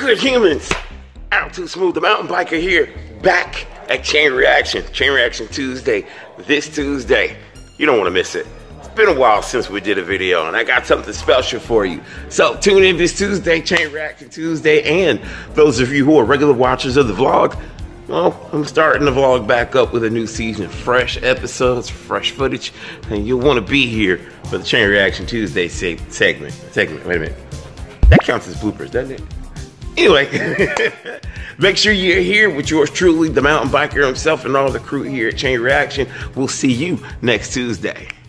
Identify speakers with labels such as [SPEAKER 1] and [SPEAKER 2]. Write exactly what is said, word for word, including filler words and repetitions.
[SPEAKER 1] good humans? Out too smooth, the mountain biker here, back at Chain Reaction, Chain Reaction Tuesday, this Tuesday. You don't want to miss it. It's been a while since we did a video, and I got something special for you. So tune in this Tuesday, Chain Reaction Tuesday, and those of you who are regular watchers of the vlog, well, I'm starting the vlog back up with a new season, fresh episodes, fresh footage, and you'll want to be here for the Chain Reaction Tuesday se segment. Segment, wait a minute. That counts as bloopers, doesn't it? Anyway, make sure you're here with yours truly, the mountain biker himself, and all the crew here at Chain Reaction. We'll see you next Tuesday.